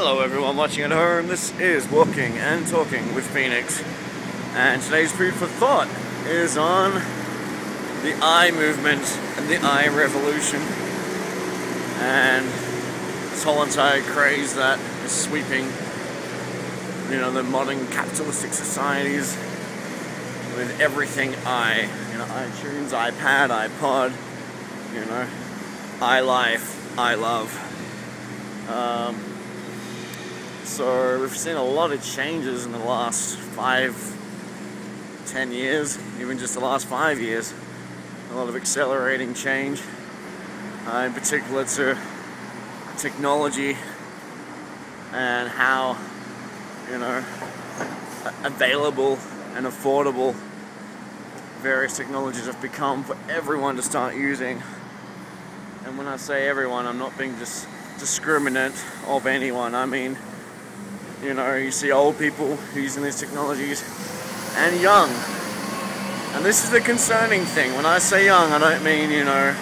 Hello everyone watching at home, this is Walking and Talking with Phoenix, and today's food for thought is on the I movement and the I revolution and this whole entire craze that is sweeping, you know, the modern capitalistic societies with everything I, you know, iTunes, iPad, iPod, you know, iLife, iLove. So we've seen a lot of changes in the last 5-10 years, even just the last 5 years. A lot of accelerating change, in particular to technology and how, you know, available and affordable various technologies have become for everyone to start using. And when I say everyone, I'm not being discriminant of anyone. I mean, you know, you see old people using these technologies and young. And this is the concerning thing. When I say young, I don't mean, you know,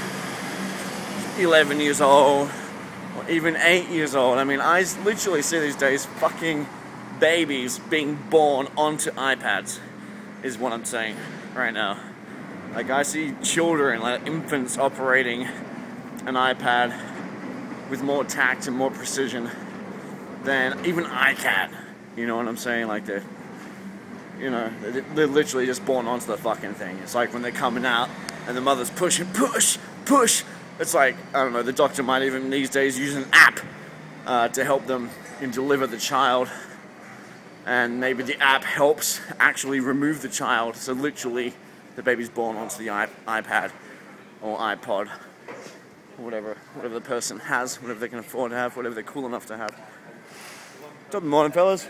11 years old or even 8 years old. I mean, I literally see these days fucking babies being born onto iPads, is what I'm saying right now. Like, I see children, like infants, operating an iPad with more tact and more precision than even I can. You know what I'm saying? Like, they're literally just born onto the fucking thing. It's like when they're coming out and the mother's pushing, push. It's like, I don't know, the doctor might even these days use an app to help them deliver the child. And maybe the app helps actually remove the child. So literally, the baby's born onto the iPad or iPod, or whatever the person has, whatever they can afford to have, whatever they're cool enough to have. Good morning, fellas.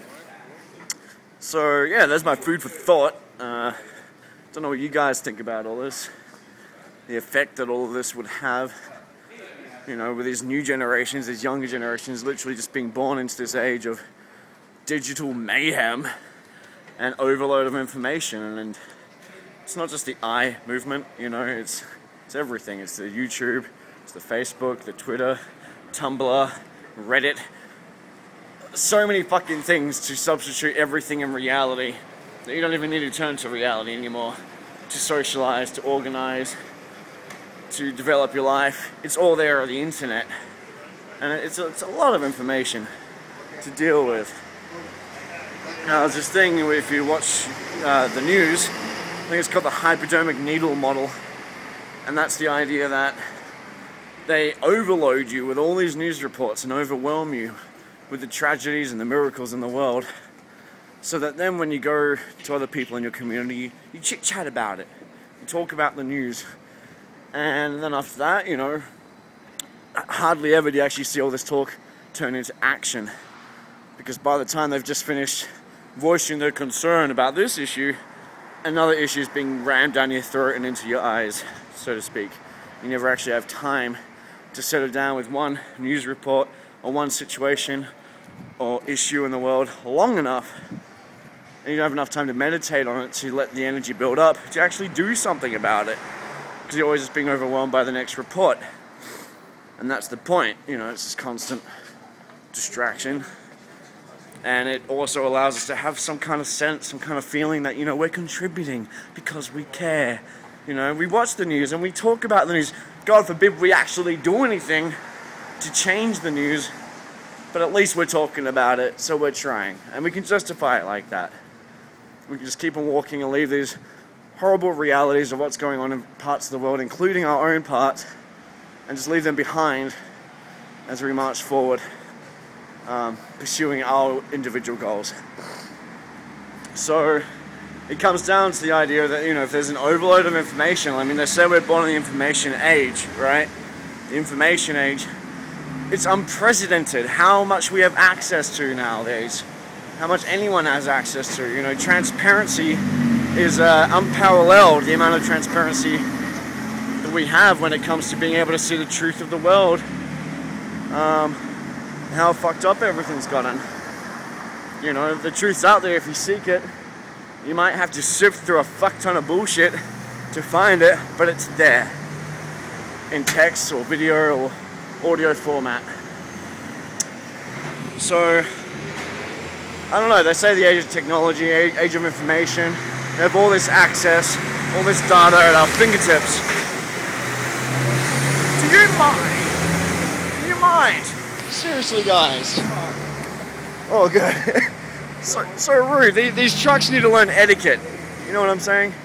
So yeah, there's my food for thought. Don't know what you guys think about all this, the effect that all of this would have, you know, with these new generations, these younger generations, literally just being born into this age of digital mayhem and overload of information. And it's not just the I movement, you know, it's everything. It's the YouTube, it's the Facebook, the Twitter, Tumblr, Reddit. So many fucking things to substitute everything in reality that you don't even need to turn to reality anymore to socialize, to organize, to develop your life. It's all there on the internet, and it's a lot of information to deal with. Now, there's this thing, if you watch the news, I think it's called the hypodermic needle model, and that's the idea that they overload you with all these news reports and overwhelm you with the tragedies and the miracles in the world, so that then when you go to other people in your community, you chit-chat about it, you talk about the news, and then after that, you know, hardly ever do you actually see all this talk turn into action, because by the time they've just finished voicing their concern about this issue, another issue is being rammed down your throat and into your eyes, so to speak. You never actually have time to settle down with one news report or one situation or issue in the world long enough, and you don't have enough time to meditate on it, to let the energy build up, to actually do something about it, because you're always just being overwhelmed by the next report. And that's the point, you know, it's this constant distraction. And it also allows us to have some kind of sense, some kind of feeling that, you know, we're contributing because we care. You know, we watch the news and we talk about the news. God forbid we actually do anything to change the news, but at least we're talking about it, so we're trying. And we can justify it like that. We can just keep on walking and leave these horrible realities of what's going on in parts of the world, including our own parts, and just leave them behind as we march forward, pursuing our individual goals. So it comes down to the idea that, you know, if there's an overload of information, I mean, they say we're born in the information age, right? The information age. It's unprecedented how much we have access to nowadays, how much anyone has access to. You know, transparency is unparalleled, the amount of transparency that we have when it comes to being able to see the truth of the world, how fucked up everything's gotten. You know, the truth's out there if you seek it. You might have to sift through a fuck ton of bullshit to find it, but it's there in text or video or audio format. So, I don't know, they say the age of technology, age of information, we have all this access, all this data at our fingertips. Do you mind? Do you mind? Seriously, guys. Oh, good. So rude. These trucks need to learn etiquette. You know what I'm saying?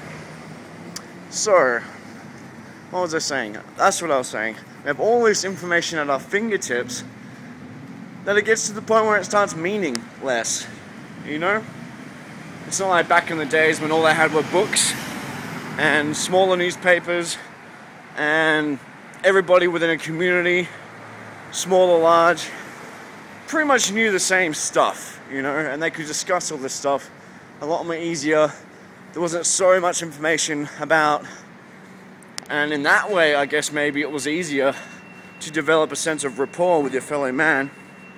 So, what was I saying? That's what I was saying. We have all this information at our fingertips that it gets to the point where it starts meaning less. You know? It's not like back in the days when all they had were books and smaller newspapers and everybody within a community, small or large, pretty much knew the same stuff, you know, and they could discuss all this stuff a lot more easier. There wasn't so much information about, and in that way, I guess maybe it was easier to develop a sense of rapport with your fellow man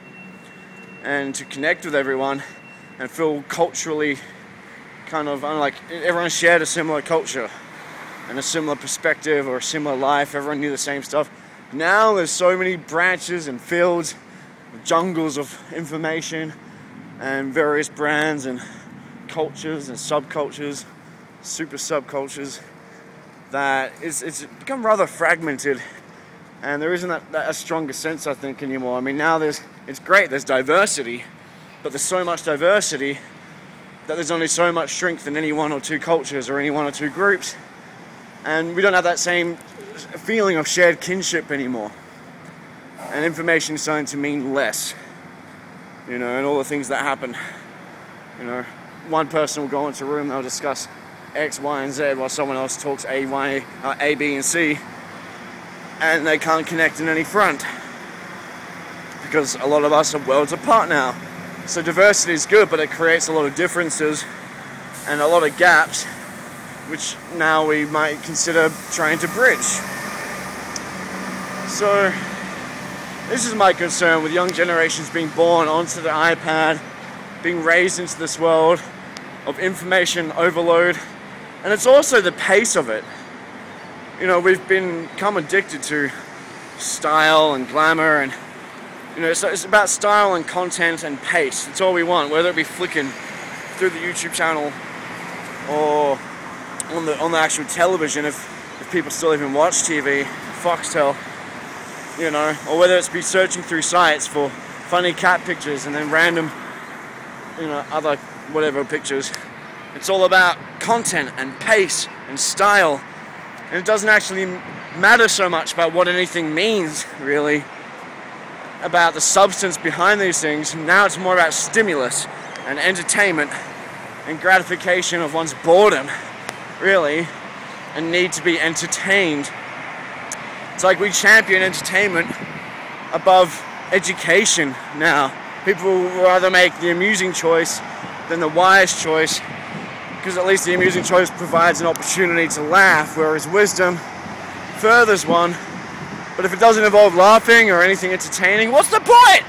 and to connect with everyone and feel culturally kind of, like, everyone shared a similar culture and a similar perspective or a similar life. Everyone knew the same stuff. Now there's so many branches and fields, jungles of information and various brands and cultures and subcultures, super subcultures, that it's become rather fragmented, and there isn't that a stronger sense, I think, anymore. I mean, now it's great, there's diversity, but there's so much diversity that there's only so much strength in any one or two cultures or any one or two groups, and we don't have that same feeling of shared kinship anymore, and information is starting to mean less, you know, and all the things that happen, you know, one person will go into a room, they'll discuss X, Y, and Z while someone else talks A, B, and C, and they can't connect in any front because a lot of us are worlds apart now. So diversity is good, but it creates a lot of differences and a lot of gaps, which now we might consider trying to bridge. So this is my concern with young generations being born onto the iPad, being raised into this world of information overload, and it's also the pace of it. You know, we've become addicted to style and glamour, and you know, it's about style and content and pace. It's all we want, whether it be flicking through the YouTube channel or on the actual television, if people still even watch TV, Foxtel, you know, or whether it's be searching through sites for funny cat pictures and then random, you know, other whatever pictures. It's all about content and pace and style, and it doesn't actually matter so much about what anything means, really, about the substance behind these things. Now it's more about stimulus and entertainment and gratification of one's boredom, really, and need to be entertained. It's like we champion entertainment above education now. People will rather make the amusing choice than the wise choice, because at least the amusing choice provides an opportunity to laugh, whereas wisdom furthers one. But if it doesn't involve laughing or anything entertaining, what's the point?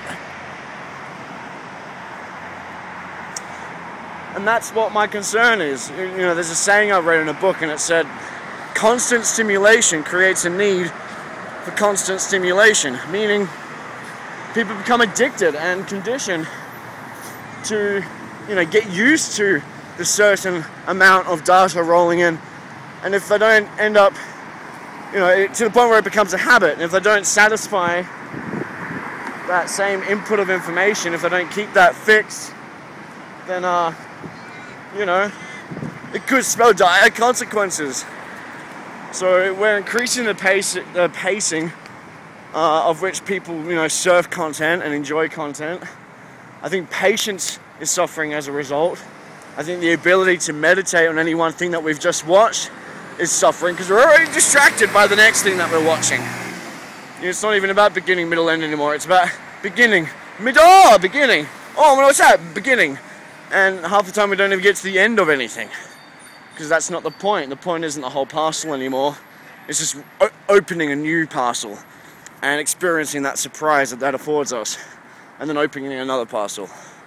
And that's what my concern is. You know, there's a saying I read in a book, and it said, constant stimulation creates a need for constant stimulation, meaning people become addicted and conditioned to, you know, get used to the certain amount of data rolling in, and if they don't end up, you know, to the point where it becomes a habit, and if they don't satisfy that same input of information, if they don't keep that fixed, then you know, it could spell dire consequences. So we're increasing the pacing of which people, you know, surf content and enjoy content. I think patience is suffering as a result. I think the ability to meditate on any one thing that we've just watched is suffering because we're already distracted by the next thing that we're watching. You know, it's not even about beginning, middle, end anymore. It's about beginning, middle, beginning. Oh, what's that? Beginning. And half the time we don't even get to the end of anything, because that's not the point. The point isn't the whole parcel anymore. It's just opening a new parcel and experiencing that surprise that affords us, and then opening another parcel.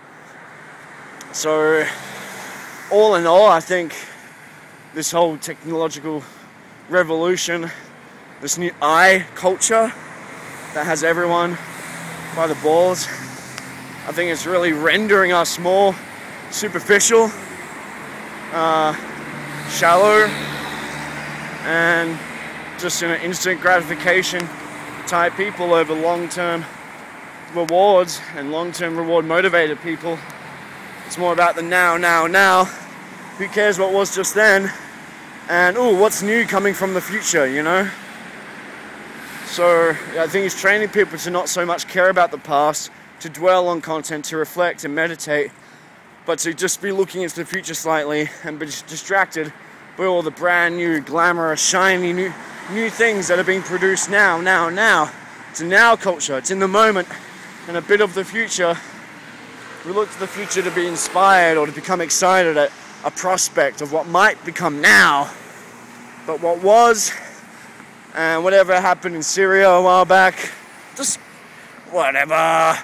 So, all in all, I think this whole technological revolution, this new culture that has everyone by the balls, I think it's really rendering us more superficial, shallow, and just instant gratification type people over long-term rewards and long-term reward motivated people. It's more about the now. Who cares what was just then? And what's new coming from the future, you know? So I think it's training people to not so much care about the past, to dwell on content, to reflect and meditate, but to just be looking into the future slightly and be distracted by all the brand new, glamorous, shiny new things that are being produced now. It's a now culture, it's in the moment, and a bit of the future. We look to the future to be inspired or to become excited at a prospect of what might become now, but what was, and whatever happened in Syria a while back, just whatever.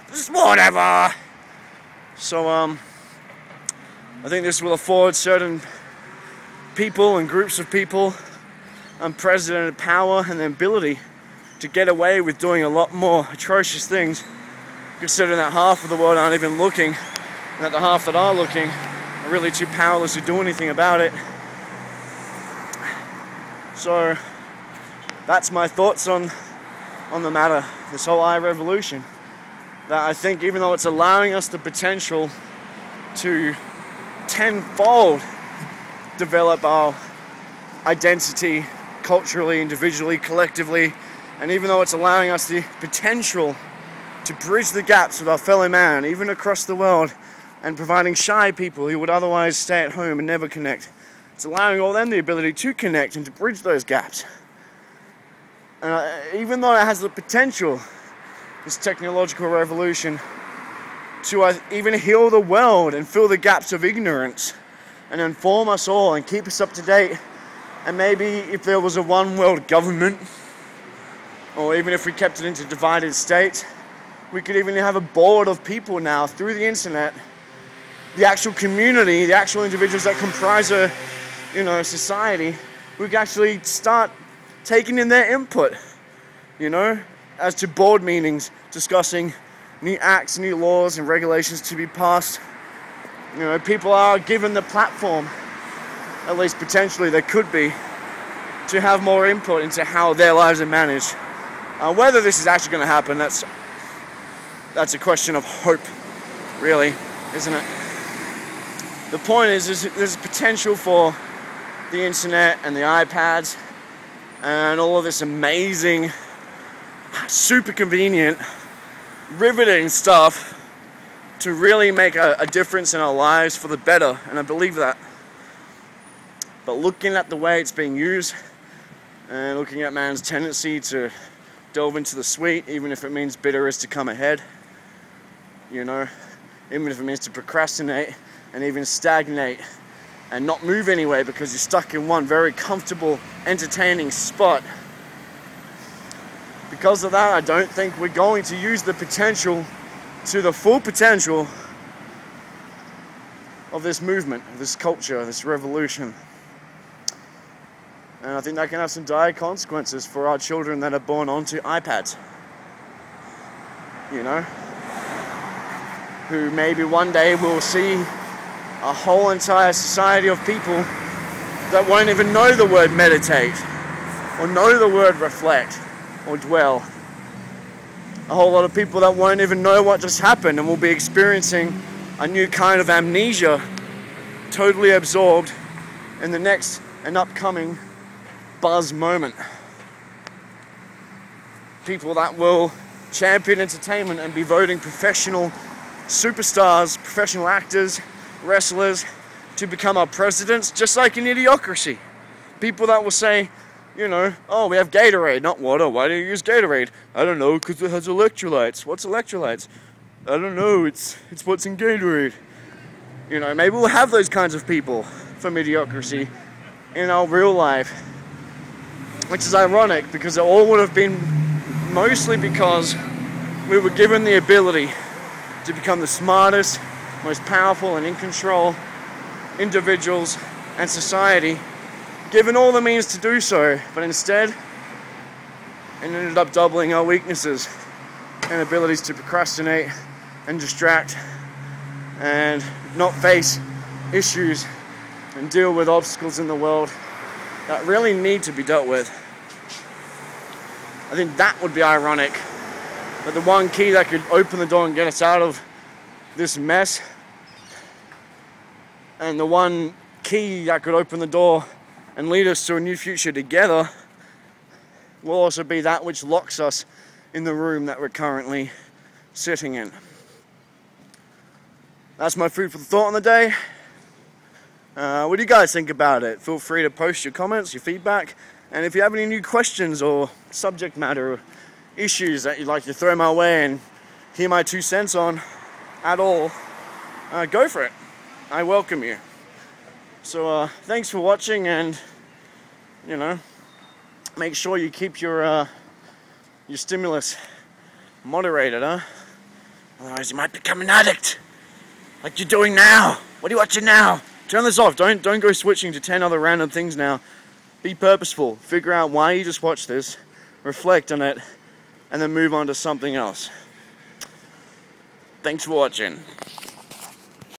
So I think this will afford certain people and groups of people unprecedented power and the ability to get away with doing a lot more atrocious things, considering that half of the world aren't even looking, and that the half that are looking are really too powerless to do anything about it. So that's my thoughts on the matter, this whole revolution. That I think even though it's allowing us the potential to tenfold develop our identity culturally, individually, collectively, and even though it's allowing us the potential to bridge the gaps with our fellow man, even across the world, and providing shy people who would otherwise stay at home and never connect, it's allowing all them the ability to connect and to bridge those gaps. Even though it has the potential, this technological revolution, to even heal the world and fill the gaps of ignorance and inform us all and keep us up to date. And maybe if there was a one world government, or even if we kept it into divided states, we could even have a board of people now through the internet, the actual community, the actual individuals that comprise a society. We could actually start taking in their input, as to board meetings discussing new acts, new laws and regulations to be passed. People are given the platform, at least potentially there could be, to have more input into how their lives are managed. Whether this is actually going to happen, that's a question of hope, really, isn't it? The point is there's potential for the internet and the iPads and all of this amazing, super convenient, riveting stuff to really make a difference in our lives for the better, and I believe that. But looking at the way it's being used, and looking at man's tendency to delve into the sweet, even if it means bitter is to come ahead, even if it means to procrastinate and even stagnate and not move anywhere because you're stuck in one very comfortable, entertaining spot. Because of that, I don't think we're going to use the potential to the full potential of this movement, of this culture, this revolution. And I think that can have some dire consequences for our children that are born onto iPads. Who maybe one day will see a whole entire society of people that won't even know the word meditate, or know the word reflect, or dwell. A whole lot of people that won't even know what just happened and will be experiencing a new kind of amnesia, totally absorbed in the next and upcoming buzz moment. People that will champion entertainment and be voting professional superstars, professional actors, wrestlers to become our presidents, just like in Idiocracy. People that will say, oh, we have Gatorade, not water. Why do you use Gatorade? I don't know, because it has electrolytes. What's electrolytes? I don't know, it's what's in Gatorade. Maybe we'll have those kinds of people from Idiocracy in our real life. Which is ironic, because it all would have been mostly because we were given the ability to become the smartest, most powerful and in control individuals and society, given all the means to do so, but instead it ended up doubling our weaknesses and abilities to procrastinate and distract and not face issues and deal with obstacles in the world that really need to be dealt with. I think that would be ironic, that the one key that could open the door and get us out of this mess, and the one key that could open the door and lead us to a new future together, will also be that which locks us in the room that we're currently sitting in. That's my food for thought on the day. What do you guys think about it? Feel free to post your comments, your feedback, and if you have any new questions or subject matter or issues that you'd like to throw my way and hear my 2 cents on at all, go for it. I welcome you. So thanks for watching, and make sure you keep your stimulus moderated, huh? Otherwise you might become an addict, like you're doing now. What are you watching now? Turn this off. Don't go switching to 10 other random things now. Be purposeful. Figure out why you just watched this, reflect on it, and then move on to something else. Thanks for watching.